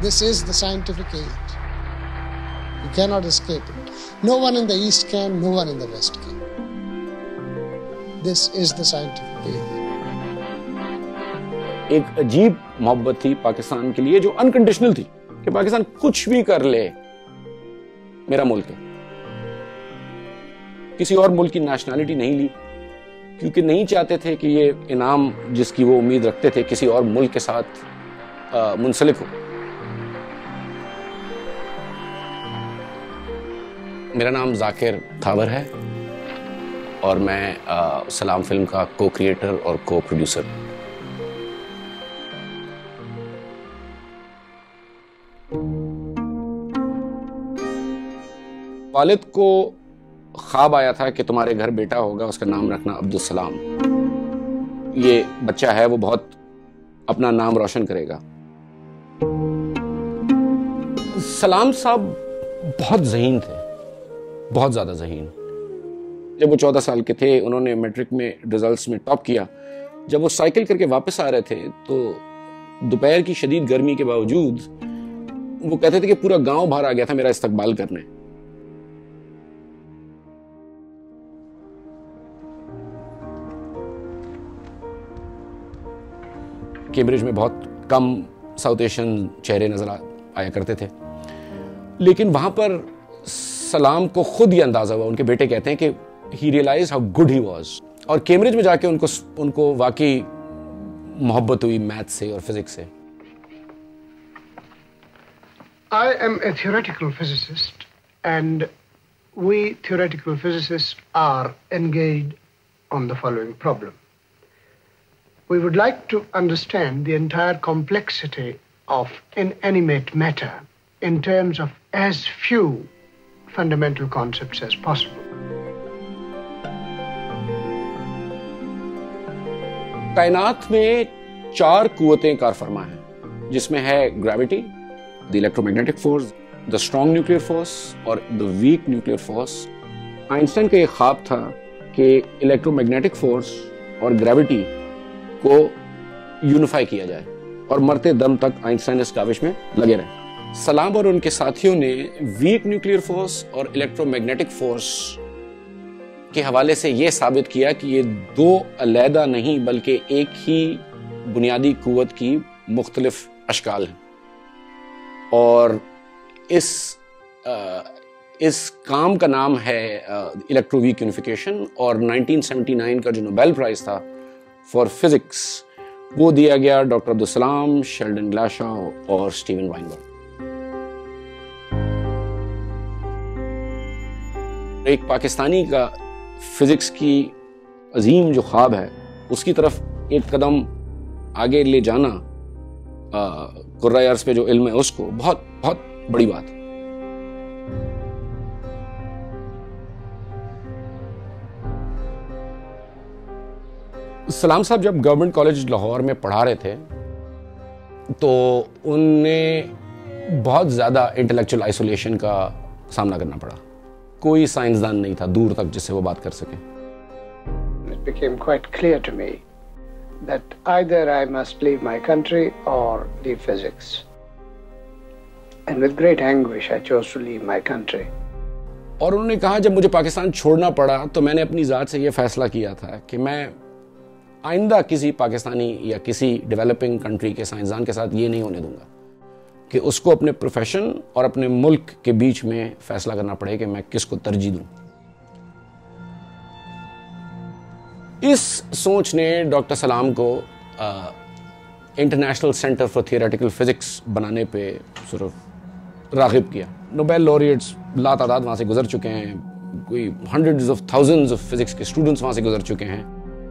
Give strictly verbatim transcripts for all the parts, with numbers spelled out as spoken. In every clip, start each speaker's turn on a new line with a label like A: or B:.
A: This is the scientific age. You cannot escape it. No one in the East can, no one in the West can. This is the scientific age.
B: ایک عجیب محبت تھی پاکستان کے لیے جو unconditional تھی کہ پاکستان کچھ بھی کر لے میرا ملک ہے. کسی اور ملک کی نیشنلٹی نہیں لی کیونکہ نہیں چاہتے تھے کہ یہ انعام جس کی وہ امید رکھتے تھے کسی اور ملک کے ساتھ منسلک ہو. میرا نام ذاکر تھاور ہے اور میں سلام فلم کا کو کریٹر اور کو پروڈیوسر. والد کو خواب آیا تھا کہ تمہارے گھر بیٹا ہوگا, اس کا نام رکھنا عبدالسلام. یہ بچہ ہے وہ بہت اپنا نام روشن کرے گا. سلام صاحب بہت ذہین تھے, بہت زیادہ ذہین. جب وہ چودہ سال کے تھے انہوں نے میٹرک میں ریزلٹس میں ٹاپ کیا. جب وہ سائیکل کر کے واپس آ رہے تھے تو دوپہر کی شدید گرمی کے باوجود وہ کہتے تھے کہ پورا گاؤں باہر آ گیا تھا میرا استقبال کرنے. کیمبرج میں بہت کم ساؤتھ ایشین چہرے نظر آیا کرتے تھے, لیکن وہاں پر سلام کو خود یہ اندازہ ہوا. ان کے بیٹے کہتے ہیں کہ he realized how good he was. اور کیمبرج میں جا کے ان کو ان کو واقعی محبت ہوئی میتھ سے اور فزکس سے.
C: I am a theoretical physicist and we theoretical physicists are engaged on the following problem. We would like to understand the entire complexity of inanimate matter in terms of as few fundamental concepts as possible.
B: کائنات میں چار قوتیں کار فرما ہیں جس میں ہے gravity, the electromagnetic force, the strong nuclear force اور the weak nuclear force. Einstein کا یہ خواب تھا کہ electromagnetic force اور gravity کو یونیفائی کیا جائے اور مرتے دم تک آئنسٹائن اس کاوش میں لگے رہے. سلام اور ان کے ساتھیوں نے ویک نیوکلیئر فورس اور الیکٹرو میگنیٹک فورس کے حوالے سے یہ ثابت کیا کہ یہ دو علیحدہ نہیں بلکہ ایک ہی بنیادی قوت کی مختلف اشکال ہیں. اور اس اس کام کا نام ہے الیکٹرو ویک یونیفیکیشن, اور نائنٹین سیونٹی نائن کا جو نوبیل پرائز تھا فار فزکس وہ دیا گیا ڈاکٹر عبدالسلام, شیلڈن گلاشا اور اسٹیون وائنبرگ. ایک پاکستانی کا فزکس کی عظیم جو خواب ہے اس کی طرف ایک قدم آگے لے جانا قرۂ ارض پہ جو علم ہے اس کو بہت بہت بڑی بات ہے. سلام صاحب جب گورنمنٹ کالج لاہور میں پڑھا رہے تھے تو ان نے بہت زیادہ انٹلیکچوئل آئسولیشن کا سامنا کرنا پڑا. کوئی سائنسدان نہیں تھا دور تک جس سے وہ بات کر سکے.
C: It became quite clear to me that either I must leave my country or leave physics. And with great anguish I chose to leave my country.
B: اور انہوں نے کہا جب مجھے پاکستان چھوڑنا پڑا تو میں نے اپنی ذات سے یہ فیصلہ کیا تھا کہ میں آئندہ کسی پاکستانی یا کسی ڈیولپنگ کنٹری کے سائنسدان کے ساتھ یہ نہیں ہونے دوں گا کہ اس کو اپنے پروفیشن اور اپنے ملک کے بیچ میں فیصلہ کرنا پڑے کہ میں کس کو ترجیح دوں. اس سوچ نے ڈاکٹر سلام کو international centre for theoretical physics بنانے پہ صرف راغب کیا. نوبیل لوریٹس لا تعداد وہاں سے گزر چکے ہیں, کوئی hundreds of thousands of physics کے اسٹوڈنٹس وہاں سے گزر چکے ہیں.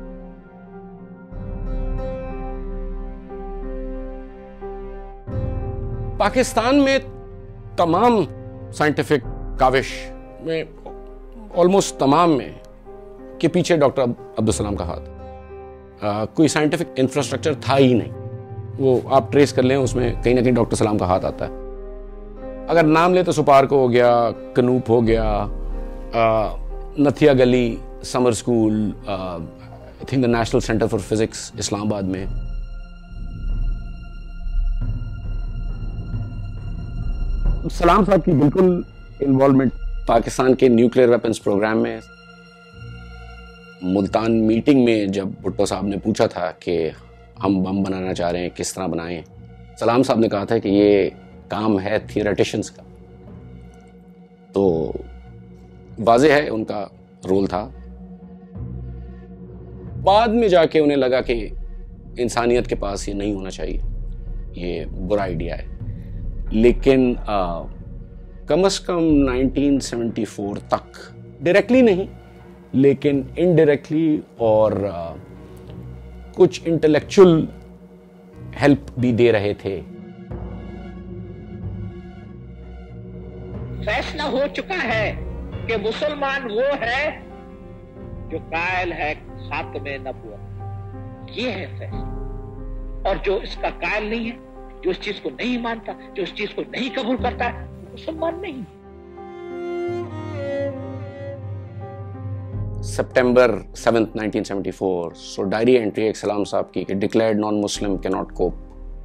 B: پاکستان میں تمام سائنٹیفک کاوش میں آلموسٹ تمام میں کے پیچھے ڈاکٹر عبدالسلام کا ہاتھ. کوئی سائنٹیفک انفراسٹرکچر تھا ہی نہیں. وہ آپ ٹریس کر لیں اس میں کہیں نہ کہیں ڈاکٹر سلام کا ہاتھ آتا ہے. اگر نام لے تو سپارکو ہو گیا, کنوپ ہو گیا, Nathia Gali summer school, I think the national centre for physics Islamabad میں. سلام صاحب کی بالکل انوالومنٹ پاکستان کے نیوکلیئر ویپنز پروگرام میں. ملتان میٹنگ میں جب بھٹو صاحب نے پوچھا تھا کہ ہم بم بنانا چاہ رہے ہیں, کس طرح بنائیں, سلام صاحب نے کہا تھا کہ یہ کام ہے تھیوریٹیشنز کا. تو واضح ہے ان کا رول تھا. بعد میں جا کے انہیں لگا کہ انسانیت کے پاس یہ نہیں ہونا چاہیے, یہ برا آئیڈیا ہے. لیکن آ, کم از کم نائنٹین سیونٹی فور تک ڈائریکٹلی نہیں لیکن انڈائریکٹلی اور آ, کچھ انٹلیکچول ہیلپ بھی دے رہے تھے.
D: فیصلہ ہو چکا ہے کہ مسلمان وہ ہے جو قائل ہے خاتم نبوت, یہ ہے فیصلہ. اور جو اس کا قائل نہیں ہے, جو اس چیز کو نہیں مانتا, جو اس چیز کو نہیں قبول کرتا ہے, وہ مسلمان نہیں.
B: September seventh nineteen seventy four, so diary entry ایک سلام صاحب کی کہ ڈکلیئرڈ نان مسلم کی ناٹ کوپ.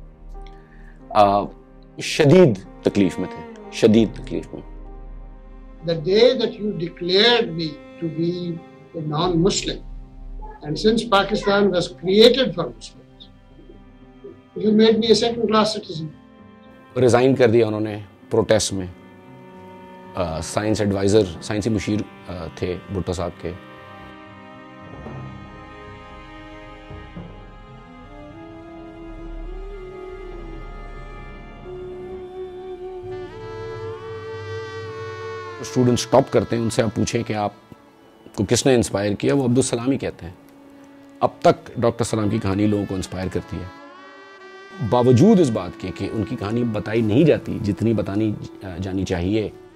B: شدید تکلیف میں تھے, شدید تکلیف میں.
C: The day that you declared me to be a non-Muslim, and since Pakistan was created for Muslims, you made me a second-class citizen.
B: Resign کر دیا انہوں نے پروٹیسٹ میں. سائنس ایڈوائزر, سائنسی مشیر تھے بھٹو صاحب کے. اسٹوڈنٹ اسٹاپ کرتے ہیں, ان سے آپ پوچھیں کہ آپ کو کس نے انسپائر کیا, وہ عبدالسلام ہی کہتے ہیں. اب تک ڈاکٹر سلام کی کہانی لوگوں کو انسپائر کرتی ہے, باوجود اس بات کے کہ ان کی کہانی بتائی نہیں جاتی جتنی بتانی جانی چاہیے.